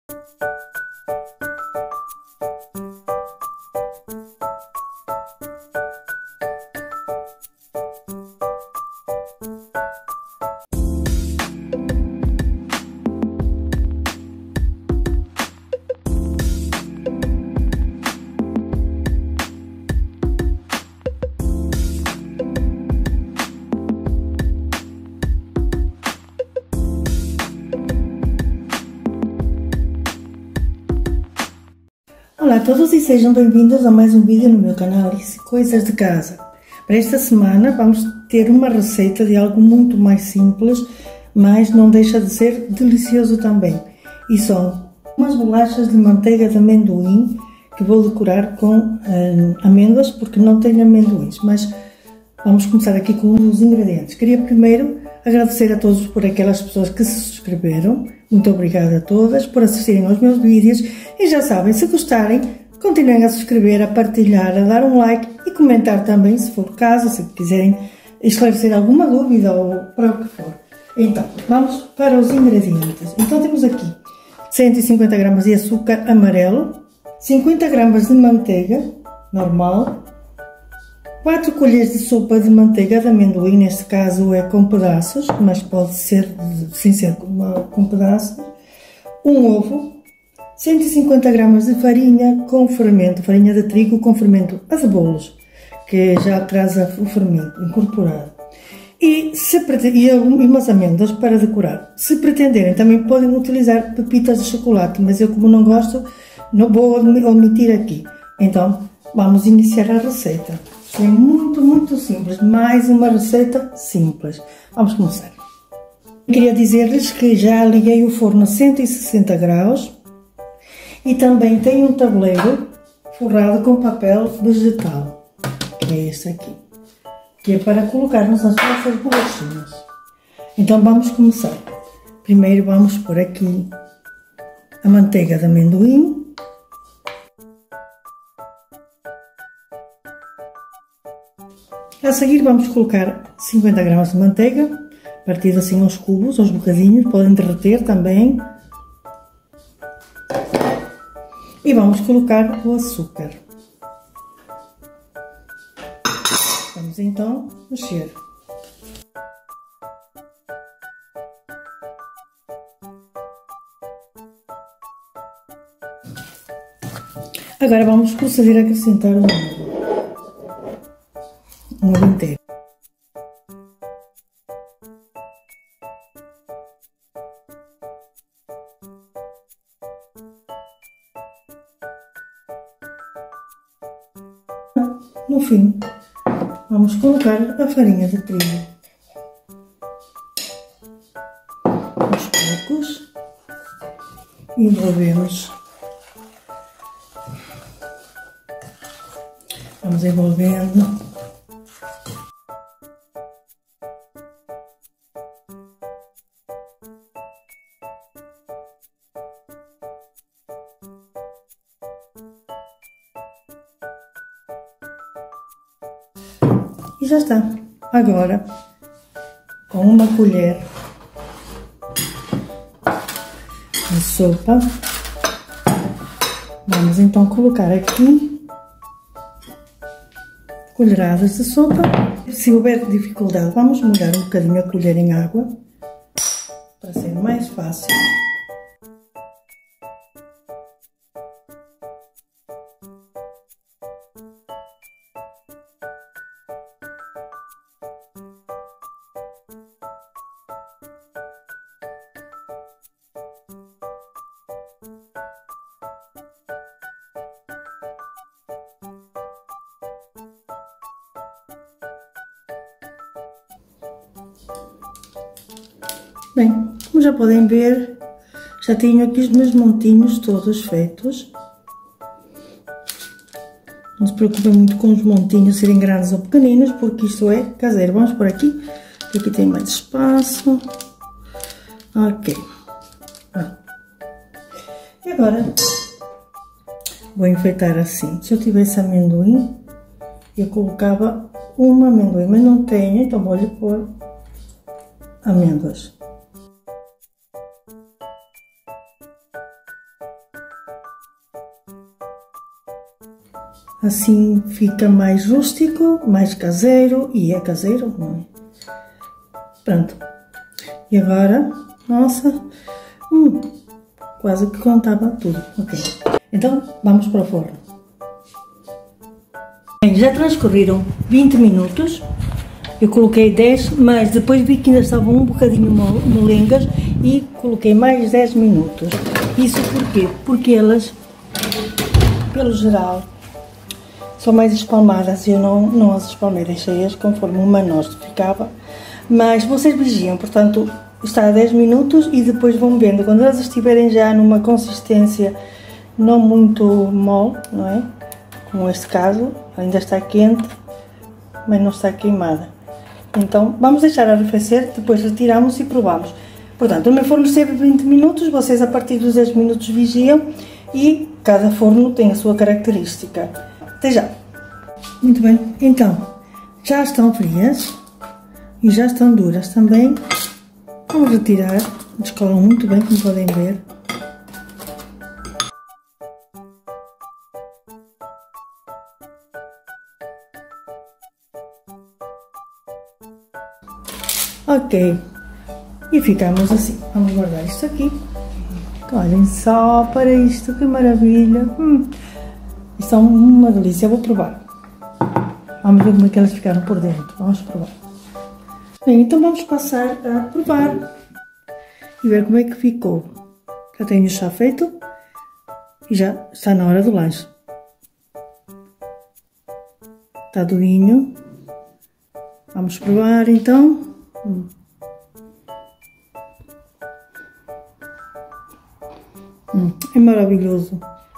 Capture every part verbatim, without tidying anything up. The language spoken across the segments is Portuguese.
Olá a todos e sejam bem-vindos a mais um vídeo no meu canal Coisas de Casa. Para esta semana vamos ter uma receita de algo muito mais simples, mas não deixa de ser delicioso também. E são umas bolachas de manteiga de amendoim que vou decorar com hum, amêndoas, porque não tenho amendoins, mas vamos começar aqui com os ingredientes. Queria primeiro agradecer a todos por aquelas pessoas que se subscreveram. Muito obrigada a todas por assistirem aos meus vídeos e já sabem, se gostarem, continuem a subscrever, a partilhar, a dar um like e comentar também, se for o caso, se quiserem esclarecer alguma dúvida ou para o que for. Então, vamos para os ingredientes. Então temos aqui cento e cinquenta gramas de açúcar amarelo, cinquenta gramas de manteiga normal, quatro colheres de sopa de manteiga de amendoim, neste caso é com pedaços, mas pode ser sem ser com, com pedaços, um ovo, cento e cinquenta gramas de farinha com fermento, farinha de trigo com fermento a de bolos, que já traz o fermento incorporado, e, se, e umas amêndoas para decorar. Se pretenderem, também podem utilizar pepitas de chocolate, mas eu, como não gosto, não vou omitir aqui. Então, vamos iniciar a receita. É muito, muito simples, mais uma receita simples. Vamos começar. Queria dizer-lhes que já liguei o forno a cento e sessenta graus e também tenho um tabuleiro forrado com papel vegetal, que é este aqui, que é para colocarmos as nossas bolachinhas. Então vamos começar. Primeiro vamos pôr aqui a manteiga de amendoim. A seguir vamos colocar cinquenta gramas de manteiga, partido assim aos cubos, aos bocadinhos, podem derreter também. E vamos colocar o açúcar. Vamos então mexer. Agora vamos proceder a acrescentar o ovo. Um ovo inteiro. No fim, vamos colocar a farinha de trigo. Aos poucos, envolvemos. Vamos envolvendo. E já está. Agora, com uma colher de sopa, vamos então colocar aqui colheradas de sopa. Se houver dificuldade, vamos molhar um bocadinho a colher em água, para ser mais fácil. Bem, como já podem ver, já tenho aqui os meus montinhos todos feitos. Não se preocupem muito com os montinhos serem grandes ou pequeninos, porque isto é caseiro. Vamos por aqui, que aqui tem mais espaço. Ok. Ah. E agora vou enfeitar assim. Se eu tivesse amendoim, eu colocava um amendoim, mas não tenho, então vou-lhe pôr amêndoas. Assim fica mais rústico, mais caseiro, e é caseiro, não é? Pronto. E agora, nossa, hum, quase que contava tudo. Ok. Então, vamos para o forno. Bem, já transcorreram vinte minutos. Eu coloquei dez, mas depois vi que ainda estavam um bocadinho molengas e coloquei mais dez minutos. Isso porquê? Porque elas, pelo geral, são mais espalmadas. Eu não, não as espalmei, deixei-as conforme uma noz ficava. Mas vocês vigiam, portanto, está a dez minutos e depois vão vendo. Quando elas estiverem já numa consistência não muito mole, não é? Como este caso, ainda está quente, mas não está queimada. Então, vamos deixar arrefecer, depois retiramos e provamos. Portanto, o meu forno esteve vinte minutos, vocês a partir dos dez minutos vigiam e cada forno tem a sua característica. Até já! Muito bem, então, já estão frias e já estão duras também. Vamos retirar, descolam muito bem, como podem ver. Ok, e ficamos assim. Vamos guardar isto aqui. Olhem só para isto, que maravilha! Hum, isto é uma delícia, eu vou provar. Vamos ver como é que elas ficaram por dentro. Vamos provar. Bem, então vamos passar a provar e ver como é que ficou. Já tenho o chá feito e já está na hora do lanche. Está durinho. Vamos provar então. Hum. Hum, é maravilhoso.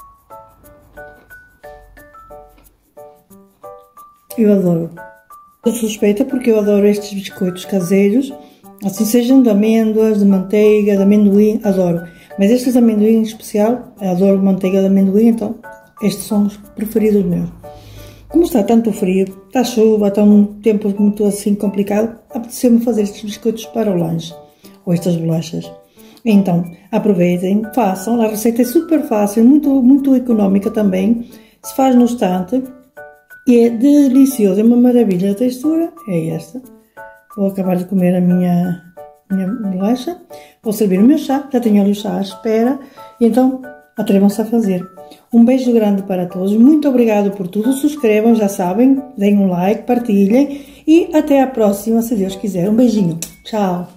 Eu adoro. Eu sou suspeita porque eu adoro estes biscoitos caseiros, assim sejam de amêndoas, de manteiga, de amendoim, adoro. Mas estes de amendoim em especial, adoro manteiga de amendoim, então estes são os preferidos meus. Como está tanto frio, está chuva, está um tempo muito assim complicado, apeteceu-me fazer estes biscoitos para o lanche, ou estas bolachas. Então, aproveitem, façam, a receita é super fácil, muito, muito económica também, se faz no instante e é delicioso, é uma maravilha. A textura é esta. Vou acabar de comer a minha, minha bolacha, vou servir o meu chá, já tenho ali o chá à espera, e então atrevam-se a fazer. Um beijo grande para todos, muito obrigado por tudo, subscrevam, já sabem, deem um like, partilhem e até à próxima, se Deus quiser. Um beijinho, tchau!